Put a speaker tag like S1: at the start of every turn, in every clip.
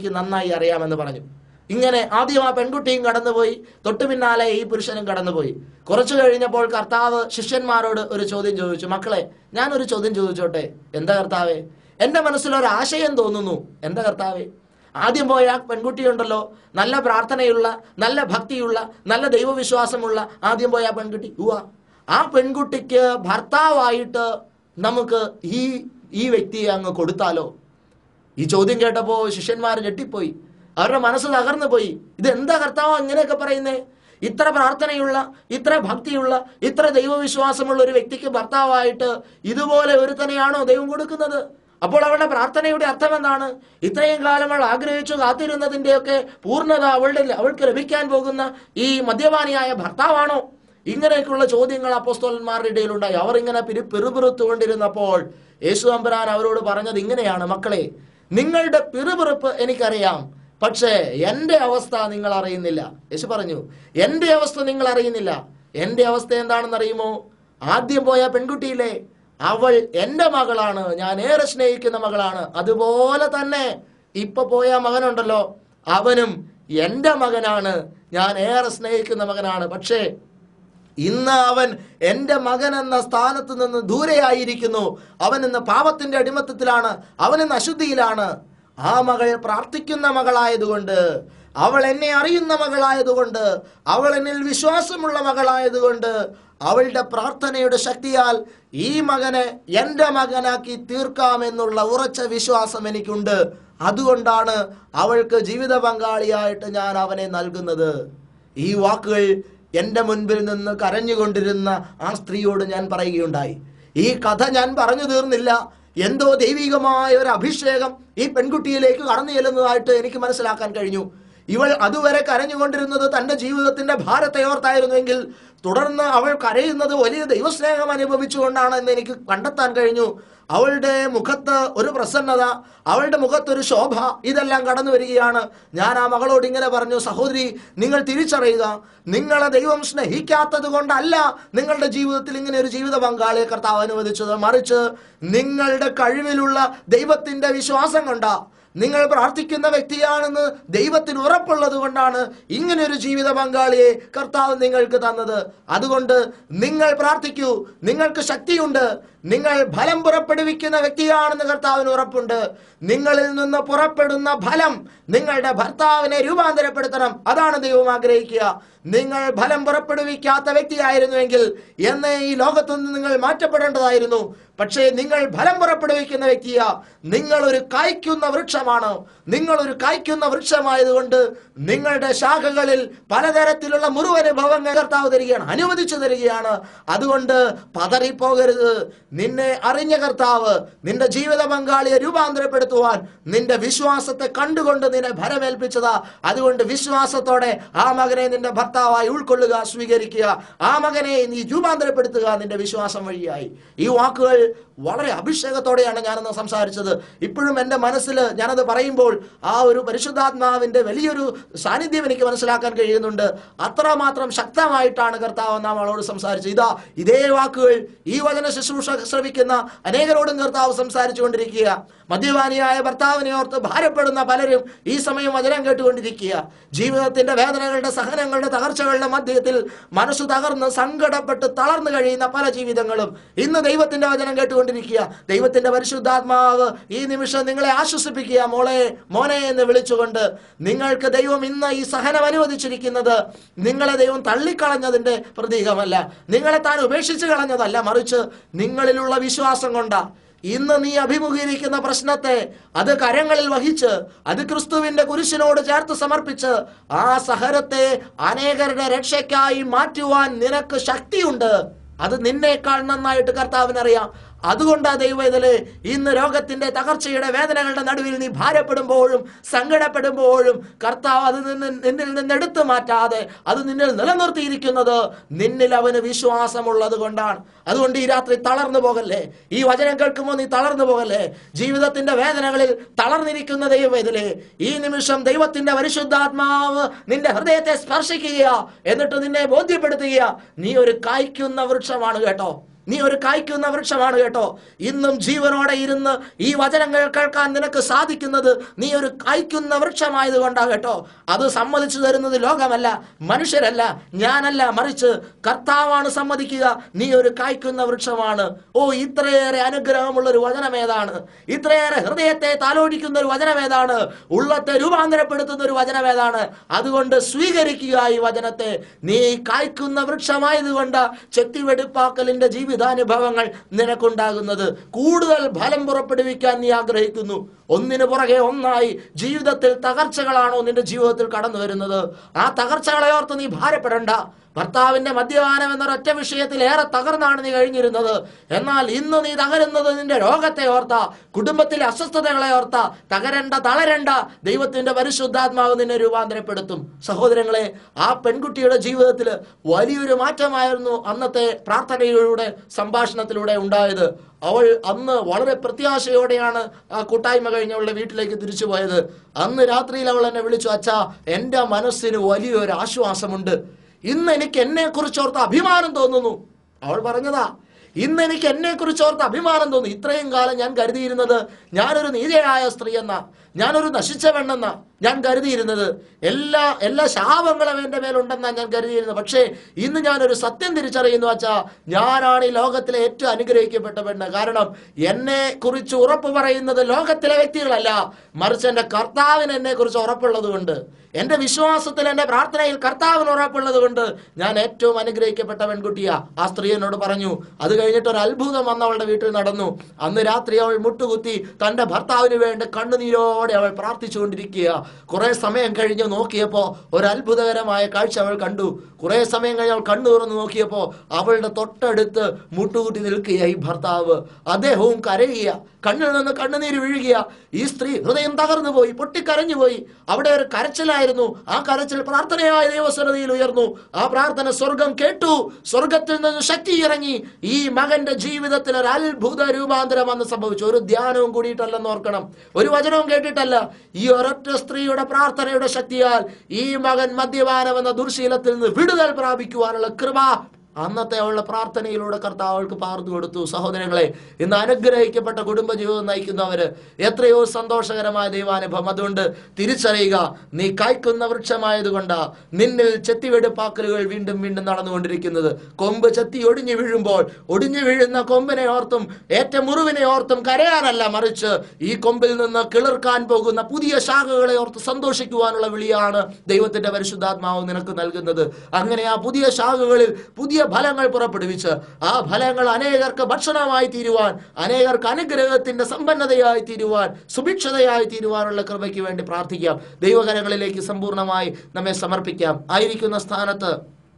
S1: എനിക്ക് നന്നായി അറിയാമെന്ന് പറഞ്ഞു. ഇങ്ങനെ ആദ്യം ആ പെൺകുട്ടിയും കടന്നുപോയി, തൊട്ടു പിന്നാലെ ഈ പുരുഷനും കടന്നുപോയി. കുറച്ചു കഴിഞ്ഞപ്പോൾ കർത്താവ് ശിഷ്യന്മാരോട് ഒരു ചോദ്യം ചോദിച്ചു. മക്കളെ, ഞാനൊരു ചോദ്യം ചോദിച്ചോട്ടെ? എന്താ കർത്താവേ? എൻ്റെ മനസ്സിലൊരു ആശയം തോന്നുന്നു. എന്താ കർത്താവേ? ആദ്യം പോയ ആ പെൺകുട്ടിയുണ്ടല്ലോ, നല്ല പ്രാർത്ഥനയുള്ള, നല്ല ഭക്തിയുള്ള, നല്ല ദൈവവിശ്വാസമുള്ള ആദ്യം പോയ ആ പെൺകുട്ടി, ആ പെൺകുട്ടിക്ക് ഭർത്താവായിട്ട് നമുക്ക് ഈ വ്യക്തിയെ അങ്ങ് കൊടുത്താലോ? ഈ ചോദ്യം കേട്ടപ്പോൾ ശിഷ്യന്മാർ ഞെട്ടിപ്പോയി. അവരുടെ മനസ്സ് തകർന്നു പോയി. ഇതെന്താ കർത്താവ് അങ്ങനെയൊക്കെ പറയുന്നേ? ഇത്ര പ്രാർത്ഥനയുള്ള, ഇത്ര ഭക്തിയുള്ള, ഇത്ര ദൈവവിശ്വാസമുള്ള ഒരു വ്യക്തിക്ക് ഭർത്താവായിട്ട് ഇതുപോലെ ഒരുത്തനെയാണോ ദൈവം കൊടുക്കുന്നത്? അപ്പോൾ അവളുടെ പ്രാർത്ഥനയുടെ അർത്ഥം എന്താണ്? ഇത്രയും കാലങ്ങൾ ആഗ്രഹിച്ചു കാത്തിരുന്നതിൻ്റെയൊക്കെ പൂർണ്ണത അവൾക്ക് ലഭിക്കാൻ പോകുന്ന ഈ മദ്യപാനിയായ ഭർത്താവാണോ? ഇങ്ങനെയൊക്കെയുള്ള ചോദ്യങ്ങൾ അപ്പോസ്തലന്മാരുടെ ഇടയിലുണ്ടായി. അവർ ഇങ്ങനെ പിറുപിറുത്തുകൊണ്ടിരുന്നപ്പോൾ യേശു തമ്പുരാൻ അവരോട് പറഞ്ഞത് ഇങ്ങനെയാണ്: മക്കളെ, നിങ്ങളുടെ പിറുപിറുപ്പ് എനിക്കറിയാം, പക്ഷേ എൻ്റെ അവസ്ഥ നിങ്ങൾ അറിയുന്നില്ല. യേശു പറഞ്ഞു, എൻ്റെ അവസ്ഥ നിങ്ങൾ അറിയുന്നില്ല. എൻ്റെ അവസ്ഥ എന്താണെന്ന് അറിയുമോ? ആദ്യം പോയ പെൺകുട്ടിയില്ലേ, അവൾ എൻ്റെ മകളാണ്, ഞാൻ ഏറെ സ്നേഹിക്കുന്ന മകളാണ്. അതുപോലെ തന്നെ ഇപ്പൊ പോയ മകനുണ്ടല്ലോ, അവനും എൻ്റെ മകനാണ്, ഞാൻ ഏറെ സ്നേഹിക്കുന്ന മകനാണ്. പക്ഷേ ഇന്ന് അവൻ എൻ്റെ മകൻ എന്ന സ്ഥാനത്ത് നിന്ന് ദൂരെയായിരിക്കുന്നു. അവൻ ഇന്ന് പാപത്തിന്റെ അടിമത്തത്തിലാണ്, അവൻ ഇന്ന് അശുദ്ധിയിലാണ്. ആ മകൾ പ്രാർത്ഥിക്കുന്ന മകളായതുകൊണ്ട്, അവൾ എന്നെ അറിയുന്ന മകളായതുകൊണ്ട്, അവൾ എന്നിൽ വിശ്വാസമുള്ള മകളായതുകൊണ്ട്, അവളുടെ പ്രാർത്ഥനയുടെ ശക്തിയാൽ ഈ മകനെ എൻ്റെ മകനാക്കി തീർക്കാമെന്നുള്ള ഉറച്ച വിശ്വാസം എനിക്കുണ്ട്. അതുകൊണ്ടാണ് അവൾക്ക് ജീവിത പങ്കാളിയായിട്ട് ഞാൻ അവനെ നൽകുന്നത്. ഈ വാക്കുകൾ എൻ്റെ മുൻപിൽ നിന്ന് കരഞ്ഞുകൊണ്ടിരുന്ന ആ സ്ത്രീയോട് ഞാൻ പറയുകയുണ്ടായി. ഈ കഥ ഞാൻ പറഞ്ഞു തീർന്നില്ല. എന്തോ ദൈവികമായ ഒരു അഭിഷേകം ഈ പെൺകുട്ടിയിലേക്ക് കടന്നു ചെല്ലുന്നതായിട്ട് എനിക്ക് മനസ്സിലാക്കാൻ കഴിഞ്ഞു. ഇവൾ അതുവരെ കരഞ്ഞുകൊണ്ടിരുന്നത് തൻ്റെ ജീവിതത്തിന്റെ ഭാരത്തെ ഓർത്തായിരുന്നുവെങ്കിൽ, തുടർന്ന് അവൾ കരയുന്നത് വലിയ ദൈവസ്നേഹം അനുഭവിച്ചുകൊണ്ടാണെന്ന് എനിക്ക് കണ്ടെത്താൻ കഴിഞ്ഞു. അവളുടെ മുഖത്ത് ഒരു പ്രസന്നത, അവളുടെ മുഖത്തൊരു ശോഭ, ഇതെല്ലാം കടന്നു വരികയാണ്. ഞാൻ ആ മകളോട് ഇങ്ങനെ പറഞ്ഞു: സഹോദരി, നിങ്ങൾ തിരിച്ചറിയുക, നിങ്ങളെ ദൈവം സ്നേഹിക്കാത്തത് കൊണ്ടല്ല നിങ്ങളുടെ ജീവിതത്തിൽ ഇങ്ങനെ ഒരു ജീവിത പങ്കാളിയെ കർത്താവ് അനുവദിച്ചത്. മറിച്ച് നിങ്ങളുടെ കഴിവിലുള്ള ദൈവത്തിന്റെ വിശ്വാസം കൊണ്ടാ, നിങ്ങൾ പ്രാർത്ഥിക്കുന്ന വ്യക്തിയാണെന്ന് ദൈവത്തിന് ഉറപ്പുള്ളത് കൊണ്ടാണ് ഇങ്ങനെ ഒരു ജീവിത പങ്കാളിയെ കർത്താവ് നിങ്ങൾക്ക് തന്നത്. അതുകൊണ്ട് നിങ്ങൾ പ്രാർത്ഥിക്കൂ, നിങ്ങൾക്ക് ശക്തിയുണ്ട്, നിങ്ങൾ ഫലം പുറപ്പെടുവിക്കുന്ന വ്യക്തിയാണെന്ന് കർത്താവിന് ഉറപ്പുണ്ട്. നിങ്ങളിൽ നിന്ന് പുറപ്പെടുന്ന ഫലം നിങ്ങളുടെ ഭർത്താവിനെ രൂപാന്തരപ്പെടുത്തണം. അതാണ് ദൈവം ആഗ്രഹിക്കുക. നിങ്ങൾ ഫലം പുറപ്പെടുവിക്കാത്ത വ്യക്തിയായിരുന്നുവെങ്കിൽ എന്നേ ഈ ലോകത്തുനിന്ന് നിങ്ങൾ മാറ്റപ്പെടേണ്ടതായിരുന്നു. പക്ഷേ നിങ്ങൾ ഫലം പുറപ്പെടുവിക്കുന്ന വ്യക്തിയാ. നിങ്ങളൊരു കായ്ക്കുന്ന വൃക്ഷമാണ്. നിങ്ങളൊരു കായ്ക്കുന്ന വൃക്ഷമായതുകൊണ്ട് നിങ്ങളുടെ ശാഖകളിൽ പലതരത്തിലുള്ള മുറിവനുഭവങ്ങൾ കർത്താവ് തരികയാണ്, അനുവദിച്ചു തരികയാണ്. അതുകൊണ്ട് പതറിപ്പോകരുത്. നിന്നെ അറിഞ്ഞ കർത്താവ് നിന്റെ ജീവിത പങ്കാളിയെ രൂപാന്തരപ്പെടുത്തുവാൻ നിന്റെ വിശ്വാസത്തെ കണ്ടുകൊണ്ട് നിന്നെ ഭരമേൽപ്പിച്ചതാ. അതുകൊണ്ട് വിശ്വാസത്തോടെ ആ മകനെ നിന്റെ ഭർത്താവായി ഉൾക്കൊള്ളുക, സ്വീകരിക്കുക. ആ മകനെ നീ രൂപാന്തരപ്പെടുത്തുക നിന്റെ വിശ്വാസം വഴിയായി. ഈ വാക്കുകൾ വളരെ അഭിഷേകത്തോടെയാണ് ഞാനന്ന് സംസാരിച്ചത്. ഇപ്പോഴും എൻ്റെ മനസ്സിൽ ഞാനത് പറയുമ്പോൾ ആ ഒരു പരിശുദ്ധാത്മാവിന്റെ വലിയൊരു സാന്നിധ്യം എനിക്ക് മനസ്സിലാക്കാൻ കഴിയുന്നുണ്ട്. അത്രമാത്രം ശക്തമായിട്ടാണ് കർത്താവ് നാം അവളോട് സംസാരിച്ചത്. ഇതേ വാക്കുകൾ ഈ വചന ശുശ്രൂഷ ശ്രവിക്കുന്ന അനേകരോടും കർത്താവ് സംസാരിച്ചു കൊണ്ടിരിക്കുക. മദ്യപാനിയായ ഭർത്താവിനെ ഓർത്ത് ഭാരപ്പെടുന്ന പലരും ഈ സമയം വചനം കേട്ടുകൊണ്ടിരിക്കുക. ജീവിതത്തിന്റെ വേദനകളുടെ, സഹനങ്ങളുടെ, തകർച്ചകളുടെ മധ്യത്തിൽ മനസ്സു തകർന്ന് സങ്കടപ്പെട്ട് തളർന്നു കഴിയുന്ന പല ജീവിതങ്ങളും ഇന്ന് ദൈവത്തിന്റെ വചനം കേട്ടുകൊണ്ടിരിക്കുക. ദൈവത്തിന്റെ പരിശുദ്ധാത്മാവ് ഈ നിമിഷം നിങ്ങളെ ആശ്വസിപ്പിക്കുക. മോളെ, മോനെ എന്ന് വിളിച്ചുകൊണ്ട്, നിങ്ങൾക്ക് ദൈവം ഇന്ന് ഈ സഹനം അനുവദിച്ചിരിക്കുന്നത് നിങ്ങളെ ദൈവം തള്ളിക്കളഞ്ഞതിന്റെ പ്രതീകമല്ല, നിങ്ങളെ താൻ ഉപേക്ഷിച്ച് കളഞ്ഞതല്ല, മറിച്ച് നിങ്ങളിലുള്ള വിശ്വാസം കൊണ്ടാ. ഇന്ന് നീ അഭിമുഖീകരിക്കുന്ന പ്രശ്നത്തെ അത് കരങ്ങളിൽ വഹിച്ച്, അത് ക്രിസ്തുവിന്റെ കുരിശിനോട് ചേർത്ത് സമർപ്പിച്ച് ആ സഹനത്തെ അനേകരുടെ രക്ഷയ്ക്കായി മാറ്റുവാൻ നിനക്ക് ശക്തിയുണ്ട്. അത് നിന്നേക്കാൾ നന്നായിട്ട് കർത്താവിനറിയാം. അതുകൊണ്ടാ ദൈവവേദനേ ഇന്ന് രോഗത്തിന്റെ, തകർച്ചയുടെ, വേദനകളുടെ നടുവിൽ നീ ഭാരപ്പെടുമ്പോഴും സങ്കടപ്പെടുമ്പോഴും കർത്താവ് അത് നിന്നിൽ നിന്ന് എടുത്തു മാറ്റാതെ അത് നിന്നിൽ നിലനിർത്തിയിരിക്കുന്നത് നിന്നിൽ അവന് വിശ്വാസമുള്ളത് കൊണ്ടാണ്. അതുകൊണ്ട് ഈ രാത്രി തളർന്നു പോകല്ലേ. ഈ വചനം കേൾക്കുമ്പോൾ നീ തളർന്നു പോകല്ലേ. ജീവിതത്തിന്റെ വേദനകളിൽ തളർന്നിരിക്കുന്ന ദൈവവേദനേ, ഈ നിമിഷം ദൈവത്തിന്റെ പരിശുദ്ധാത്മാവ് നിന്റെ ഹൃദയത്തെ സ്പർശിക്കുക, എന്നിട്ട് നിന്നെ ബോധ്യപ്പെടുത്തുക, നീ ഒരു കായ്ക്കുന്ന വൃക്ഷമാണ് കേട്ടോ. നീ ഒരു കായ്ക്കുന്ന വൃക്ഷമാണ് കേട്ടോ. ഇന്നും ജീവനോടെ ഇരുന്ന് ഈ വചനങ്ങൾ കേൾക്കാൻ നിനക്ക് സാധിക്കുന്നത് നീ ഒരു കായ്ക്കുന്ന വൃക്ഷമായത് കൊണ്ടാണ് കേട്ടോ. അത് സമ്മതിച്ചു തരുന്നത് ലോകമല്ല, മനുഷ്യരല്ല, ഞാനല്ല, മറിച്ച് കർത്താവാണ് സമ്മതിക്കുക. നീ ഒരു കായ്ക്കുന്ന വൃക്ഷമാണ്. ഓ, ഇത്രയേറെ അനുഗ്രഹമുള്ള ഒരു വചനം ഏതാണ്? ഇത്രയേറെ ഹൃദയത്തെ താലോടിക്കുന്ന ഒരു വചനം ഏതാണ്? ഉള്ളത്തെ രൂപാന്തരപ്പെടുത്തുന്ന ഒരു വചനം ഏതാണ്? അതുകൊണ്ട് സ്വീകരിക്കുക ഈ വചനത്തെ. നീ കായ്ക്കുന്ന വൃക്ഷമായതുകൊണ്ട് ചെത്തിവെടുപ്പാക്കലിന്റെ ജീവിതാനുഭവങ്ങൾ നിനക്കുണ്ടാകുന്നത്. കൂടുതൽ ഫലം പുറപ്പെടുവിക്കാൻ നീ ആഗ്രഹിക്കുന്നു. ഒന്നിനു പുറകെ ഒന്നായി ജീവിതത്തിൽ തകർച്ചകളാണോ നിന്റെ ജീവിതത്തിൽ കടന്നു വരുന്നത്? ആ തകർച്ചകളെ ഓർത്ത് നീ ഭാരപ്പെടണ്ട. ഭർത്താവിന്റെ മദ്യപാനം എന്നൊരൊറ്റ വിഷയത്തിൽ ഏറെ തകർന്നാണ് നീ കഴിഞ്ഞിരുന്നത്. എന്നാൽ ഇന്ന് നീ തകരുന്നത് നിന്റെ രോഗത്തെ ഓർത്ത, കുടുംബത്തിലെ അസ്വസ്ഥതകളെ ഓർത്ത. തകരണ്ട, തളരണ്ട. ദൈവത്തിന്റെ പരിശുദ്ധാത്മാവ് നിന്നെ രൂപാന്തരപ്പെടുത്തും. സഹോദരങ്ങളെ, ആ പെൺകുട്ടിയുടെ ജീവിതത്തിൽ വലിയൊരു മാറ്റമായിരുന്നു അന്നത്തെ പ്രാർത്ഥനയിലൂടെ, സംഭാഷണത്തിലൂടെ ഉണ്ടായത്. അവൾ അന്ന് വളരെ പ്രത്യാശയോടെയാണ് ആ കൂട്ടായ്മ കഴിഞ്ഞ് അവളുടെ വീട്ടിലേക്ക് തിരിച്ചു പോയത്. അന്ന് രാത്രിയിൽ അവൾ എന്നെ വിളിച്ചു, അച്ഛാ, എൻ്റെ മനസ്സിന് വലിയൊരു ആശ്വാസമുണ്ട്. ഇന്ന് എനിക്ക് എന്നെ കുറിച്ചോർത്ത് അഭിമാനം തോന്നുന്നു. അവൾ പറഞ്ഞതാ, ഇന്ന് എനിക്ക് എന്നെ കുറിച്ചോർത്ത് അഭിമാനം തോന്നുന്നു. ഇത്രയും കാലം ഞാൻ കരുതിയിരുന്നത് ഞാനൊരു നീതിയായ സ്ത്രീ എന്നാ, ഞാനൊരു നശിച്ച പെണ്ണെന്നാ ഞാൻ കരുതിയിരുന്നത്. എല്ലാ ശാപങ്ങളും എൻ്റെ മേലുണ്ടെന്നാണ് ഞാൻ കരുതിയിരുന്നത്. പക്ഷേ ഇന്ന് ഞാനൊരു സത്യം തിരിച്ചറിയുന്നു, അച്ഛാ, ഞാനാണ് ഈ ലോകത്തിലെ ഏറ്റവും അനുഗ്രഹിക്കപ്പെട്ട പെണ്ണ്. കാരണം എന്നെ കുറിച്ച് ഉറപ്പ് പറയുന്നത് ലോകത്തിലെ വ്യക്തികളല്ല, മറിച്ച് എൻ്റെ കർത്താവിന് എന്നെ കുറിച്ച് ഉറപ്പുള്ളത് കൊണ്ട്, എൻ്റെ വിശ്വാസത്തിൽ, എൻ്റെ പ്രാർത്ഥനയിൽ കർത്താവിന് ഉറപ്പുള്ളത് കൊണ്ട് ഞാൻ ഏറ്റവും അനുഗ്രഹിക്കപ്പെട്ട പെൺകുട്ടിയാ. ആ സ്ത്രീ എന്നോട് പറഞ്ഞു. അത് കഴിഞ്ഞിട്ട് ഒരു അത്ഭുതം വന്ന് അവളുടെ വീട്ടിൽ നടന്നു. അന്ന് രാത്രി അവൾ മുട്ടുകുത്തി തൻ്റെ ഭർത്താവിന് വേണ്ടി കണ്ണുനീരോടെ അവൾ പ്രാർത്ഥിച്ചുകൊണ്ടിരിക്കുക. കുറെ സമയം കഴിഞ്ഞ് നോക്കിയപ്പോ ഒരു അത്ഭുതകരമായ കാഴ്ച അവൾ കണ്ടു. കുറെ സമയം കഴിഞ്ഞ് അവൾ കണ്ണു തുറന്ന് നോക്കിയപ്പോ അവളുടെ തൊട്ടടുത്ത് മുട്ടുകുത്തി നിൽക്കുക ഈ ഭർത്താവ്. അദ്ദേഹവും കരയുക, കണ്ണിൽ നിന്ന് കണ്ണുനീര് വീഴുക. ഈ സ്ത്രീ ഹൃദയം തകർന്നു പോയി, പൊട്ടിക്കരഞ്ഞു പോയി. അവിടെ ഒരു കരച്ചിലായിരുന്നു. ആ കരച്ചിൽ പ്രാർത്ഥനയായ ദൈവസന്നിധിയിൽ ഉയർന്നു. ആ പ്രാർത്ഥന സ്വർഗം കേട്ടു. സ്വർഗത്തിൽ നിന്ന് ശക്തി ഇറങ്ങി. ഈ മകന്റെ ജീവിതത്തിൽ ഒരു അത്ഭുത രൂപാന്തരം അന്ന് സംഭവിച്ചു. ഒരു ധ്യാനവും കൂടിയിട്ടല്ലെന്ന് ഓർക്കണം, ഒരു വചനവും കേട്ടിട്ടല്ല. ഈ ഒരൊറ്റ സ്ത്രീയുടെ പ്രാർത്ഥനയുടെ ശക്തിയാൽ ഈ മകൻ മദ്യപാനം എന്ന ദുർശീലത്തിൽ നിന്ന് വിടുതൽ പ്രാപിക്കുവാനുള്ള കൃപ അന്നത്തെ അവളുടെ പ്രാർത്ഥനയിലൂടെ കർത്താവ് അവൾക്ക് പകർന്നു കൊടുത്തു. സഹോദരങ്ങളെ, ഇന്ന് അനുഗ്രഹിക്കപ്പെട്ട കുടുംബജീവിതം നയിക്കുന്നവര് എത്രയോ സന്തോഷകരമായ ദൈവാനുഭവം. അതുകൊണ്ട് തിരിച്ചറിയുക, നീ കായ്ക്കുന്ന വൃക്ഷമായതുകൊണ്ട് നിന്നിൽ ചെത്തിവെടുപ്പാക്കലുകൾ വീണ്ടും വീണ്ടും നടന്നുകൊണ്ടിരിക്കുന്നത്. കൊമ്പ് ചെത്തി ഒടിഞ്ഞു വീഴുമ്പോൾ ഒടിഞ്ഞു വീഴുന്ന കൊമ്പിനെ ഓർത്തും ഏറ്റ മുറിവിനെ ഓർത്തും കരയാനല്ല, മറിച്ച് ഈ കൊമ്പിൽ നിന്ന് കിളിർക്കാൻ പോകുന്ന പുതിയ ശാഖകളെ ഓർത്ത് സന്തോഷിക്കുവാനുള്ള വിളിയാണ് ദൈവത്തിന്റെ പരിശുദ്ധാത്മാവ് നിനക്ക് നൽകുന്നത്. അങ്ങനെ ആ പുതിയ ശാഖകളിൽ പുതിയ ഫലങ്ങൾ പുറപ്പെടുവിച്ച് ആ ഫലങ്ങൾ അനേകർക്ക് ഭക്ഷണമായി തീരുവാൻ, അനേകർക്ക് അനുഗ്രഹത്തിന്റെ സമ്പന്നതയായി തീരുവാൻ, സുഭിക്ഷതയായി തീരുവാനുള്ള കൃപയ്ക്ക് വേണ്ടി പ്രാർത്ഥിക്കാം. ദൈവകരങ്ങളിലേക്ക് സമ്പൂർണ്ണമായി നമ്മെ സമർപ്പിക്കാം. ആയിരിക്കുന്ന സ്ഥാനത്ത്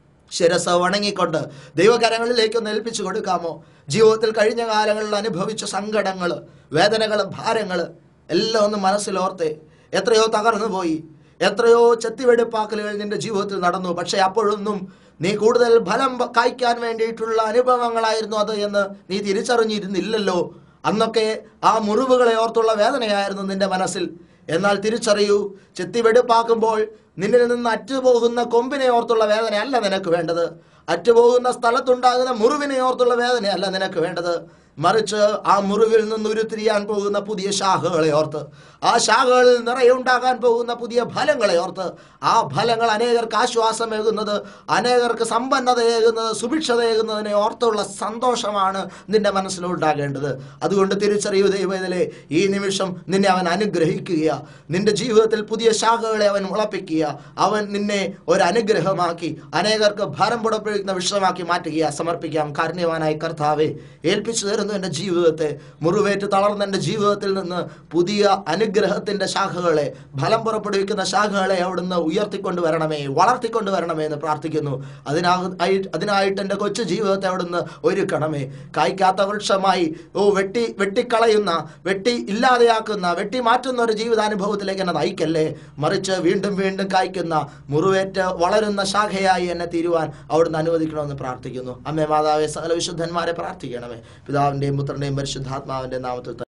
S1: ശിരസ് വണങ്ങിക്കൊണ്ട് ദൈവകരങ്ങളിലേക്ക് ഒന്ന് ഏൽപ്പിച്ചു കൊടുക്കാമോ? ജീവിതത്തിൽ കഴിഞ്ഞ കാലങ്ങളിൽ അനുഭവിച്ച സങ്കടങ്ങൾ, വേദനകൾ, ഭാരങ്ങൾ എല്ലാം ഒന്ന് മനസ്സിലോർത്തെ. എത്രയോ തകർന്നു പോയി, എത്രയോ ചെത്തിവെടുപ്പാക്കലുകൾ നിന്റെ ജീവിതത്തിൽ നടന്നു. പക്ഷെ അപ്പോഴൊന്നും നീ കൂടുതൽ ഫലം കായ്ക്കാൻ വേണ്ടിയിട്ടുള്ള അനുഭവങ്ങളായിരുന്നു അത് എന്ന് നീ തിരിച്ചറിഞ്ഞിരുന്നില്ലല്ലോ. അന്നൊക്കെ ആ മുറിവുകളെ ഓർത്തുള്ള വേദനയായിരുന്നു നിന്റെ മനസ്സിൽ. എന്നാൽ തിരിച്ചറിയൂ, ചെത്തിവെടുപ്പാക്കുമ്പോൾ നിന്നിൽ നിന്ന് അറ്റുപോകുന്ന കൊമ്പിനെ ഓർത്തുള്ള വേദനയല്ല നിനക്ക് വേണ്ടത്. അറ്റുപോകുന്ന സ്ഥലത്തുണ്ടാകുന്ന മുറിവിനെ ഓർത്തുള്ള വേദനയല്ല നിനക്ക് വേണ്ടത്. മറിച്ച് ആ മുറിവിൽ നിന്ന് ഉരുത്തിരിയാൻ പോകുന്ന പുതിയ ശാഖകളെ ഓർത്ത്, ആ ശാഖകളിൽ നിറയുണ്ടാകാൻ പോകുന്ന പുതിയ ഫലങ്ങളെ ഓർത്ത്, ആ ഫലങ്ങൾ അനേകർക്ക് ആശ്വാസമേകുന്നത്, അനേകർക്ക് സമ്പന്നതയേകുന്നത്, സുഭിക്ഷതയേകുന്നതിനെ ഓർത്തുള്ള സന്തോഷമാണ് നിന്റെ മനസ്സിലുണ്ടാകേണ്ടത്. അതുകൊണ്ട് തിരിച്ചറിയൂ ദൈവത്തിലെ, ഈ നിമിഷം നിന്നെ അവൻ അനുഗ്രഹിക്കുക. നിന്റെ ജീവിതത്തിൽ പുതിയ ശാഖകളെ അവൻ മുളപ്പിക്കുക. അവൻ നിന്നെ ഒരു അനുഗ്രഹമാക്കി അനേകർക്ക് ഭാരം പുറപ്പെടുവിക്കുന്ന വിഷയമാക്കി മാറ്റുക. സമർപ്പിക്കാം. കാരുണ്യവാനായ കർത്താവേ, ഏൽപ്പിച്ചു തരുന്നു എൻ്റെ ജീവിതത്തെ. മുറിവേറ്റ് തളർന്ന എൻ്റെ ജീവിതത്തിൽ നിന്ന് പുതിയ അനുഗ്രഹത്തിന്റെ ശാഖകളെ, ഫലം പുറപ്പെടുവിക്കുന്ന ശാഖകളെ അവിടുന്ന് ഉയർത്തിക്കൊണ്ട് വരണമേ, വളർത്തിക്കൊണ്ട് വരണമേ എന്ന് പ്രാർത്ഥിക്കുന്നു. അതിനായിട്ട് എൻ്റെ കൊച്ചു ജീവിതത്തെ അവിടുന്ന് ഒരുക്കണമേ. കായ്ക്കാത്ത വൃക്ഷമായി വെട്ടിക്കളയുന്ന, ഇല്ലാതെയാക്കുന്ന, വെട്ടി മാറ്റുന്ന ഒരു ജീവിതാനുഭവത്തിലേക്ക് എന്നെ നയിക്കല്ലേ. മറിച്ച് വീണ്ടും വീണ്ടും കായ്ക്കുന്ന, മുറിവേറ്റ് വളരുന്ന ശാഖയായി എന്നെ തീരുവാൻ അവിടുന്ന് അനുവദിക്കണമെന്ന് പ്രാർത്ഥിക്കുന്നു. അമ്മേ, മാതാവേ, സകല വിശുദ്ധന്മാരെ പ്രാർത്ഥിക്കണമേ. പിതാവിന്റെയും പുത്രന്റെയും പരിശുദ്ധാത്മാവിന്റെ നാമത്തിൽ.